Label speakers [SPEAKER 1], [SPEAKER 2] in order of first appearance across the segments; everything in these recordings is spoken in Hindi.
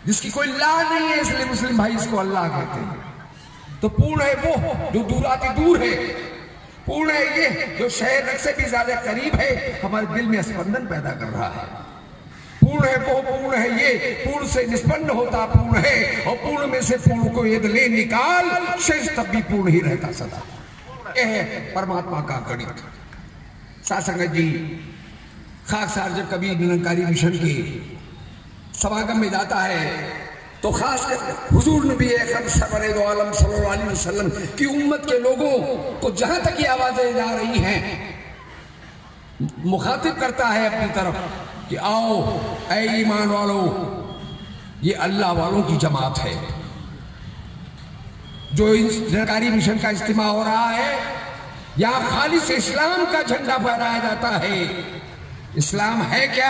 [SPEAKER 1] जिसकी कोई ला नहीं है, इसलिए मुस्लिम भाई इसको अल्लाह कहते हैं। तो पूर्ण है वो जो दूराति दूर है, पूर्ण है ये जो शहर से भी ज्यादा करीब है, हमारे दिल में स्पंदन पैदा कर रहा है। पूर्ण है वो, पूर्ण है ये, पूर्ण से निष्पन्न होता पूर्ण है, और पूर्ण में से पूर्ण को यदि ले निकाल, शेष तब भी पूर्ण ही रहता सदा। यह है परमात्मा का गणित। सासंगत जी, खाकसार जब कभी निरंकारी मिशन के समागम में जाता है तो खास कर हुजूर नबी अकरम सरवरे दो आलम सल्लल्लाहु अलैहि वसल्लम की उम्मत के लोगों को जहां तक ये आवाजें जा रही हैं, मुखातिब करता है अपनी तरफ कि आओ ऐ ईमान वालों, ये अल्लाह वालों की जमात है। जो इस निरंकारी मिशन का इज्तिमा हो रहा है, यहां खालिस इस्लाम का झंडा फहराया जाता है। इस्लाम है क्या?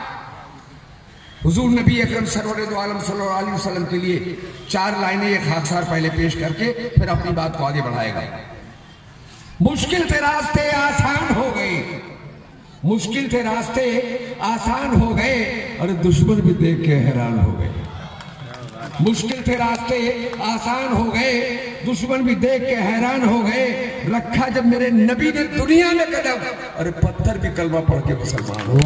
[SPEAKER 1] हुजूर नबी अकरम सरवरे दो आलम सल्लल्लाहु अलैहि वसल्लम के लिए 4 लाइनें एक खाकसार पहले पेश करके फिर अपनी बात को आगे बढ़ाएगा। मुश्किल थे रास्ते आसान हो गए, मुश्किल थे रास्ते आसान हो गए, और दुश्मन भी देख के हैरान हो गए। मुश्किल थे रास्ते आसान हो गए, दुश्मन भी देख के हैरान हो गए। रखा जब मेरे नबी ने दुनिया में कदम, अरे पत्थर भी कलमा पढ़ के मुसलमान हो,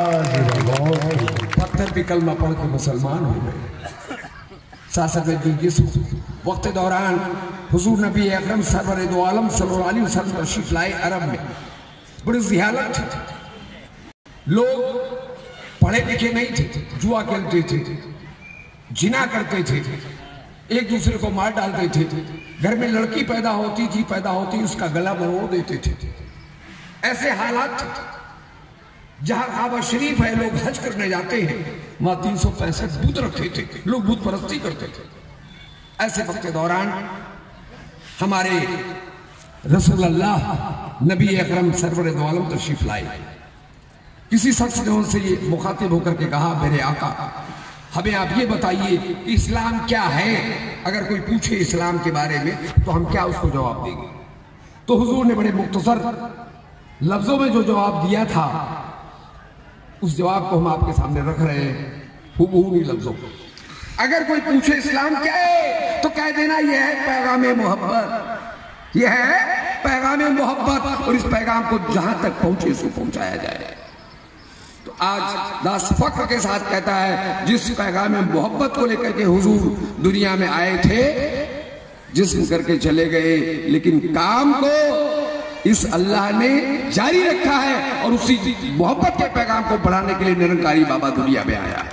[SPEAKER 1] पत्थर भी कलमा पढ़ के मुसलमान हो गए। शासक जी, जिस वक्त दौरान हुजूर नबी अकरम सरवरे दो आलम सल्लल्लाहु अलैहि वसल्लम तशरीफ लाए अरब में, बड़ी जिहालत थी। लोग पढ़े लिखे नहीं थे, जुआ खेलते थे, जिना करते थे, एक दूसरे को मार डालते थे, घर में लड़की पैदा होती उसका गला मरोड़ देते थे। ऐसे हालात थे। जहां काबा शरीफ है, लोग हज करने जाते हैं, वहां 365 बुत रखे थे, लोग बुत परस्ती करते थे। ऐसे वक्त के दौरान हमारे रसूलुल्लाह नबी अकरम सरवरे दो आलम तशरीफ लाए। किसी शख्स ने उनसे ये मुखातिब होकर के कहा, मेरे आका, हमें आप ये बताइए कि इस्लाम क्या है? अगर कोई पूछे इस्लाम के बारे में तो हम क्या उसको जवाब देंगे? तो हुजूर ने बड़े मुख्तसर लफ्जों में जो जवाब दिया था, उस जवाब को हम आपके सामने रख रहे हैं, हुबहू लफ्जों। अगर कोई पूछे इस्लाम क्या है तो कह देना यह है पैगाम मोहब्बत, यह है पैगाम मोहब्बत, और इस पैगाम को जहां तक पहुंचे उसको पहुंचाया जाए। तो आज दास फख्र के साथ कहता है, जिस पैगाम मोहब्बत को लेकर के हुजूर दुनिया में आए थे, जिस्म करके चले गए, लेकिन काम को इस अल्लाह ने जारी रखा है, और उसी मोहब्बत के पैगाम को बढ़ाने के लिए निरंकारी बाबा दुनिया में आया।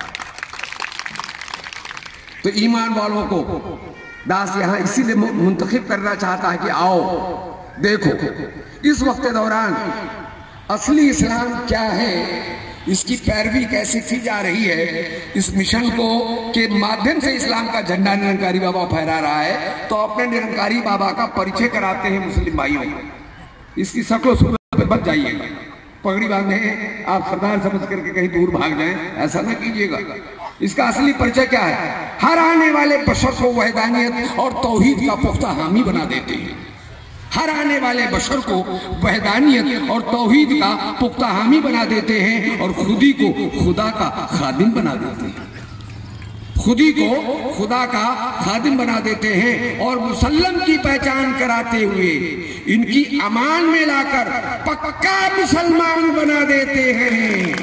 [SPEAKER 1] तो ईमान वालों को दास यहां इसीलिए मुंतखब करना चाहता है कि आओ देखो इस वक्त दौरान असली इस्लाम क्या है, इसकी पैरवी कैसे की जा रही है। इस मिशन को के माध्यम से इस्लाम का झंडा निरंकारी बाबा फहरा रहा है। तो अपने निरंकारी बाबा का परिचय कराते हैं मुस्लिम भाइयों को। इसकी शक्ल सूरत पर बच जाइएगा, पगड़ी बांधे आप सरदार समझ करके कहीं दूर भाग जाएं, ऐसा ना कीजिएगा। इसका असली परिचय क्या है? हर आने वाले बशर को वहदानियत और तौहीद का पुख्ता हामी बना देते हैं। हर आने वाले बशर को वहदानियत और तौहीद का पुख्ता हामी बना देते हैं, और खुदी को खुदा का खादिम बना देते हैं। खुदी को खुदा का खादिम बना देते हैं, और मुसल्लम की पहचान कराते हुए इनकी अमान में लाकर पक्का मुसलमान बना देते हैं,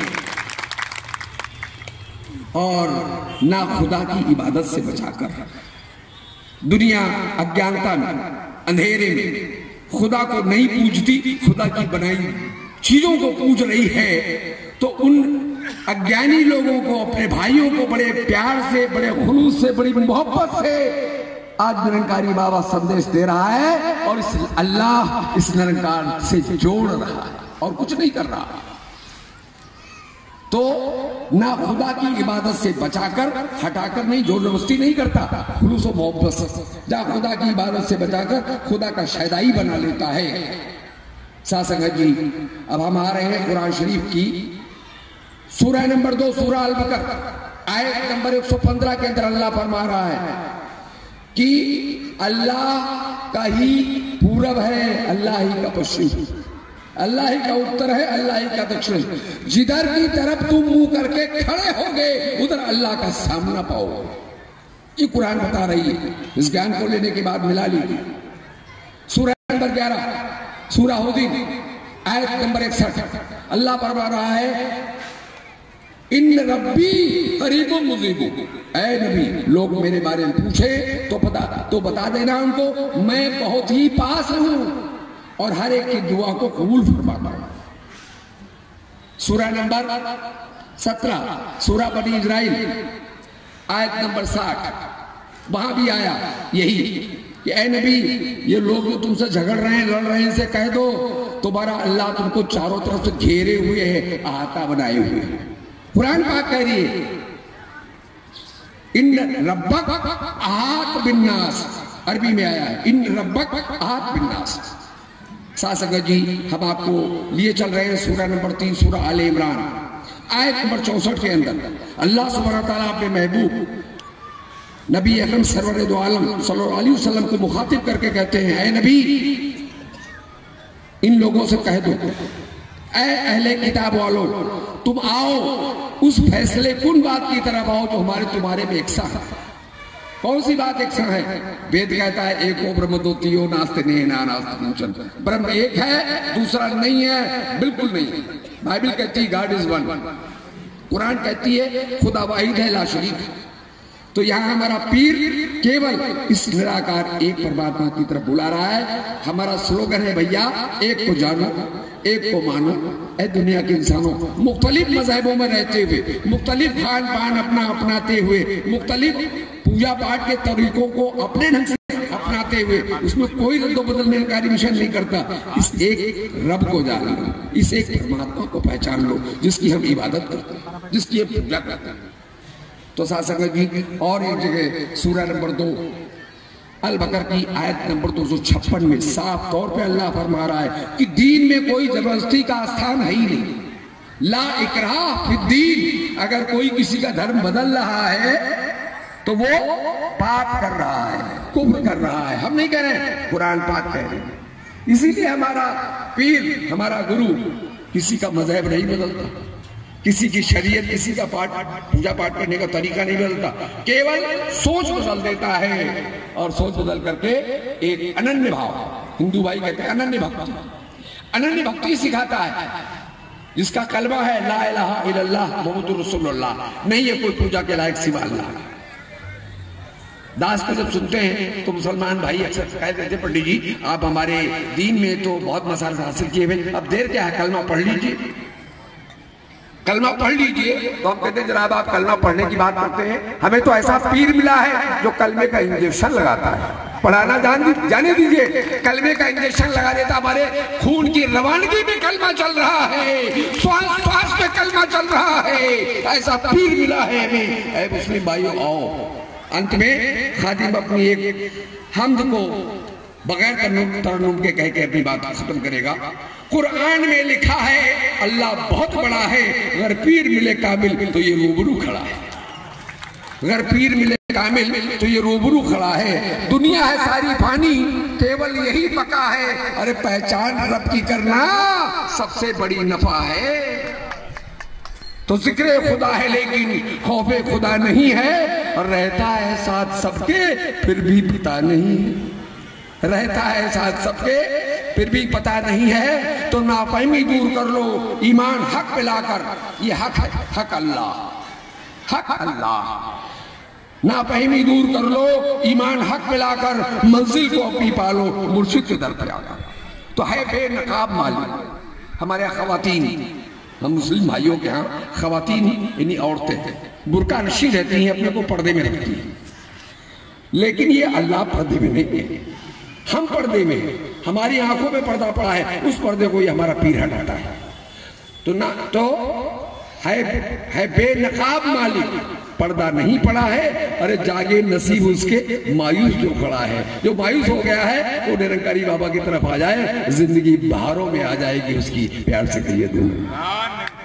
[SPEAKER 1] और ना खुदा की इबादत से बचाकर दुनिया अज्ञानता में, अंधेरे में खुदा को नहीं पूजती, खुदा की बनाई चीजों को पूज रही है। तो उन अज्ञानी लोगों को, अपने भाइयों को बड़े प्यार से, बड़े खुलूस से, बड़ी मोहब्बत से आज निरंकारी बाबा संदेश दे रहा है, और इस अल्लाह इस निरंकार से जोड़ रहा है और कुछ नहीं कर रहा। तो ना खुदा की इबादत से बचाकर, हटाकर नहीं, जोर जबरदस्ती नहीं करता, खुलूस और मोहब्बत से, जहाँ खुदा की इबादत से बचाकर खुदा का शहदाई बना लेता है। सासंगत जी, अब हम आ रहे हैं कुरान शरीफ की सूरह नंबर 2, सूरह अल-बकर, आयत नंबर 115 के अंदर अल्लाह फरमा रहा है कि अल्लाह का ही पूरब है, अल्लाह ही का पश्चिम, अल्लाह ही का उत्तर है, अल्लाह ही का दक्षिण। जिधर की तरफ तुम मुंह करके खड़े होगे उधर अल्लाह का सामना पाओगे। ये कुरान बता रही है। इस ज्ञान को लेने के बाद मिला ली सूरह नंबर 11 सूरह हुदीन आयत नंबर 61 अल्लाह फरमा रहा है इन रब्बी करीबुम मुजीबु। ऐ नबी लोग मेरे बारे में पूछे तो बता देना उनको मैं बहुत ही पास हूं और हर एक की दुआ को कबूल फरमाता हूं। सूरह नंबर 17 सूरह बनी इजराइल आयत नंबर 60 वहां भी आया यही कि ऐ नबी ये लोग जो तुमसे झगड़ रहे हैं लड़ रहे हैं इनसे कह दो तुम्हारा अल्लाह तुमको चारों तरफ से घेरे हुए है, अहाता बनाए हुए है। कुरान पाक कह रही है इन रब्बक अहात बिन्नास, अरबी में आया है इन रब्बक अहात बिन्नास। सासंगत जी हम आपको लिए चल रहे हैं सूरह नंबर 3 सूरह आले इमरान आयत नंबर 64 के अंदर अल्लाह सुब्हानहू व तआला अपने महबूब नबी अकरम सरवर दो आलम सल्लल्लाहु अलैहि वसल्लम को मुखातिब करके कहते हैं ऐ नबी इन लोगों से कह दो ऐ अहले किताब वालों तुम आओ उस फैसले कुन बात की तरफ आओ जो हमारे तुम्हारे में एक सा है। कौन सी बात एक सा है? वेद कहता है एक हो ब्रह्म दो तीयो नास्ते नहीं ना नास्ते ब्रह्म एक है दूसरा नहीं है, बिल्कुल नहीं है। बाइबल कहती है गॉड इज वन, कुरान कहती है खुदा वाहिद है ला शरीक। तो यहाँ हमारा पीर केवल इस निराकार एक परमात्मा की तरफ बुला रहा है। हमारा स्लोगन है भैया एक को जानो एक को मानो। ऐ दुनिया के इंसानों मुख्तलिफ मजहबों में रहते हुए मुख्तलिफ खान पान अपना अपनाते हुए मुख्तलिफ पूजा पाठ के तरीकों को अपने ढंग से अपनाते हुए उसमें कोई रद्दो बदलने का मिशन नहीं करता। इस एक रब को जान लो, इस एक परमात्मा को पहचान लो जिसकी हम इबादत करते हैं, जिसकी हम पूजा करते हैं। तो सासंगत जी और एक जगह सूरह नंबर 2 अल बकर की आयत नंबर 256 में साफ तौर पे अल्लाह फरमा रहा है कि दीन में कोई जबरदस्ती का स्थान है ही नहीं। ला इकराह फिद्दीन। अगर कोई किसी का धर्म बदल रहा है तो वो पाप कर रहा है, कुफ्र कर रहा है। हम नहीं कह रहे, कुरान पाक कह रहे हैं। इसीलिए हमारा पीर हमारा गुरु किसी का मजहब नहीं बदलता, किसी की शरीयत किसी का पूजा पाठ करने का तरीका नहीं बदलता, केवल सोच बदल देता है। और सोच बदल करके एक अनन्य भाव, हिंदू भाई कहते हैं अनन्य भक्ति, अनन्य भक्ति सिखाता है जिसका कलमा है ला इलाहा इल्लल्लाह मुहम्मदुर रसूलुल्लाह। नहीं है कोई पूजा के लायक सिवा अल्लाह। दास को जब सुनते हैं तो मुसलमान भाई अक्सर शिकायत करते पंडित जी आप हमारे दीन में तो बहुत मसाला हासिल किए हुए, अब देर क्या है कलमा पढ़ लीजिए, कलमा पढ़ लीजिए। तो हम कहते हैं जनाब आप कलमा पढ़ने की बात करते हैं, हमें तो ऐसा पीर मिला है जो कलमे का इंजेक्शन लगाता है। पढ़ाना जाने दीजिए, कलमे का इंजेक्शन लगा देता। हमारे खून की रवानगी में कलमा चल रहा है, श्वास में कलमा चल रहा है, ऐसा पीर मिला है हमें। ऐ मुस्लिम भाइयों आओ। अंत में खादिम अपनी एक हमद को बगैर तरन्नुम के कह के अपनी बात खत्म करेगा। कुरान में लिखा है अल्लाह बहुत बड़ा है, अगर पीर मिले कामिल तो ये रूबरू खड़ा है। अगर पीर मिले कामिल तो ये रूबरू खड़ा है। दुनिया है सारी फानी, केवल यही पका है। अरे पहचान रब की करना सबसे बड़ी नफा है। तो जिक्र खुदा है लेकिन खौफे खुदा नहीं है, और रहता है साथ सबके फिर भी पता नहीं, रहता है साथ सबके फिर भी पता नहीं है। तो नाफहमी दूर कर लो, ईमान हक पे लाकर, ये हक है, हक अल्लाह, हक अल्लाह। नाफहमी दूर कर लो, ईमान हक पे लाकर मंजिल को अपनी पालो, मुर्शिद के दर पे आकर। तो है बेनकाब माली हमारे यहाँ खवातीन, हम मुस्लिम भाइयों के यहाँ खवातीन यानी औरतें बुर्का नशी रहती हैं, अपने को पर्दे में रखती हैं। लेकिन ये अल्लाह पर्दे में नहीं है, हम पर्दे में, हमारी आंखों में पर्दा पड़ा है, उस पर्दे को ये हमारा पीर हटाता है। तो ना तो है बेनकाब मालिक, पर्दा नहीं पड़ा है। अरे जागे नसीब उसके मायूस जो खड़ा है, जो मायूस हो गया है वो निरंकारी बाबा की तरफ आ जाए, जिंदगी बहारों में आ जाएगी उसकी। प्यार से कहिए